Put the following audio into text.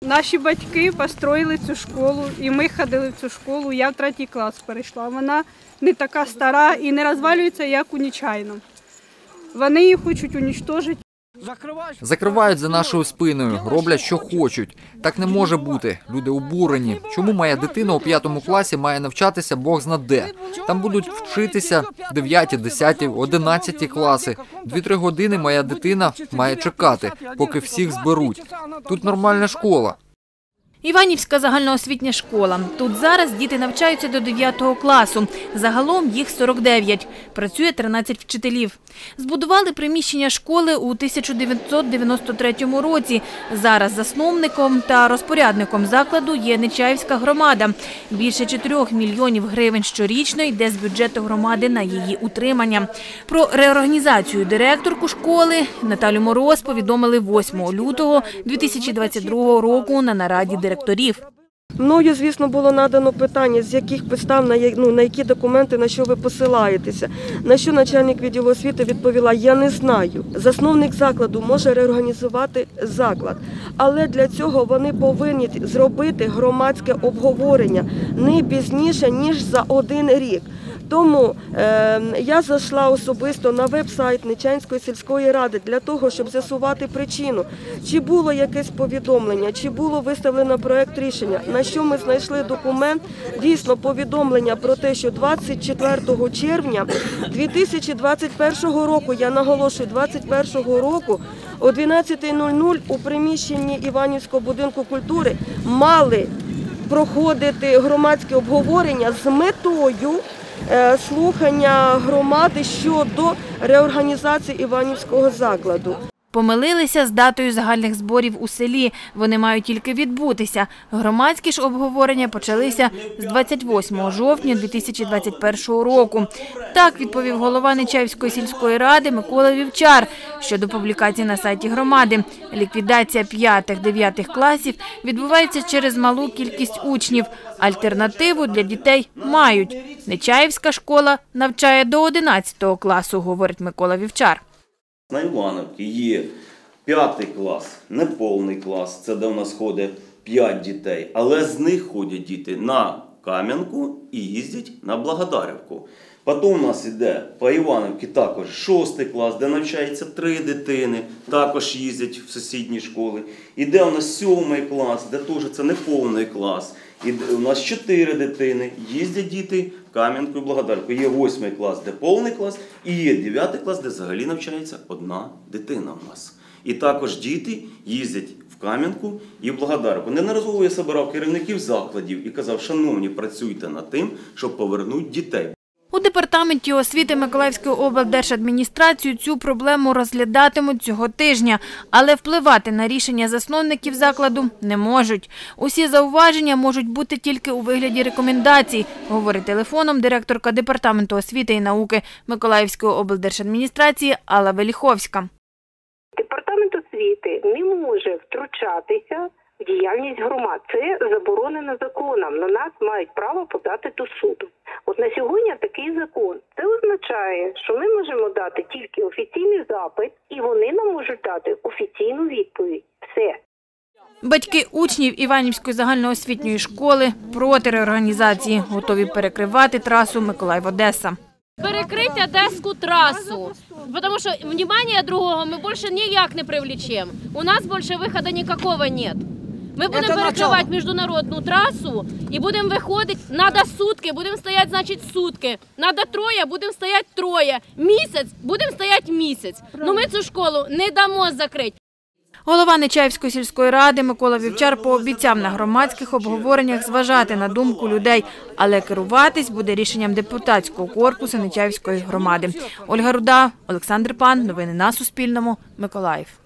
Наші батьки построїли цю школу, і ми ходили в цю школу. Я в 3 клас перейшла. Вона не така стара і не розвалюється, як у Нечаївному. Вони її хочуть уничтожити. Закривають за нашою спиною, роблять, що хочуть. Так не може бути. Люди обурені. Чому моя дитина у 5 класі має навчатися Бог зна де? Там будуть вчитися 9, 10, 11 класи. 2-3 години моя дитина має чекати, поки всіх зберуть. Тут нормальна школа. Іванівська загальноосвітня школа. Тут зараз діти навчаються до 9 класу. Загалом їх 49. Працює 13 вчителів. Збудували приміщення школи у 1993 році. Зараз засновником та розпорядником закладу є Нечаївська громада. Більше 4 мільйонів гривень щорічно йде з бюджету громади на її утримання. Про реорганізацію директорку школи Наталю Мороз повідомили 8 лютого 2022 року на нараді директорів. Мною, звісно, було надано питання, з яких підстав, на які документи, на що ви посилаєтеся. На що начальник відділу освіти відповіла: я не знаю. Засновник закладу може реорганізувати заклад, але для цього вони повинні зробити громадське обговорення не пізніше, ніж за 1 рік. Тому я зайшла особисто на веб-сайт Нечаївської сільської ради для того, щоб з'ясувати причину, чи було якесь повідомлення, чи було виставлено проєкт рішення, на що ми знайшли документ, дійсно повідомлення про те, що 24 червня 2021 року, я наголошую, 2021 року, о 12:00 у приміщенні Іванівського будинку культури мали проходити громадське обговорення з метою слухання громади щодо реорганізації Іванівського закладу. Помилилися з датою загальних зборів у селі. Вони мають тільки відбутися. Громадські ж обговорення почалися з 28 жовтня 2021 року. Так відповів голова Нечаївської сільської ради Микола Вівчар щодо публікації на сайті громади. Ліквідація 5-9 класів відбувається через малу кількість учнів. Альтернативу для дітей мають. Нечаївська школа навчає до 11 класу, говорить Микола Вівчар. На Івановці є 5 клас, неповний клас, це де у нас ходить 5 дітей, але з них ходять діти на Кам'янку і їздять на Благодарівку. Потім у нас йде по Івановці також 6 клас, де навчається 3 дитини, також їздять в сусідні школи. Іде у нас 7 клас, де теж це неповний клас. І у нас 4 дитини, їздять діти в Кам'янку і Благодарівку. Є 8 клас, де повний клас, і є 9 клас, де взагалі навчається 1 дитина у нас. І також діти їздять в Кам'янку і в Благодарівку. Неодноразово я збирав керівників закладів і казав: шановні, працюйте над тим, щоб повернути дітей. У департаменті освіти Миколаївської облдержадміністрації цю проблему розглядатимуть цього тижня, але впливати на рішення засновників закладу не можуть. Усі зауваження можуть бути тільки у вигляді рекомендацій, говорить телефоном директорка департаменту освіти і науки Миколаївської облдержадміністрації Алла Веліховська. Департамент освіти не може втручатися в діяльність громад. Це заборонено законом. На нас мають право подати до суду. От на сьогодні такий закон. Це означає, що ми можемо дати тільки офіційний запит, і вони нам можуть дати офіційну відповідь. Все. Батьки учнів Іванівської загальноосвітньої школи проти реорганізації, готові перекривати трасу Миколаїв-Одеса. Перекрити Одеську трасу, тому що внимание другого ми більше ніяк не привлечемо. У нас більше виходу ніякого немає. Ми будемо перекривати міжнародну трасу і будемо виходити, треба сутки, будемо стояти, значить, сутки. Треба 3, будемо стояти 3. Місяць, будемо стояти місяць. Ну ми цю школу не дамо закрити. Голова Нечаївської сільської ради Микола Вівчар пообіцяв на громадських обговореннях зважати на думку людей, але керуватись буде рішенням депутатського корпусу Нечаївської громади. Ольга Руда, Олександр Пан. Новини на Суспільному. Миколаїв.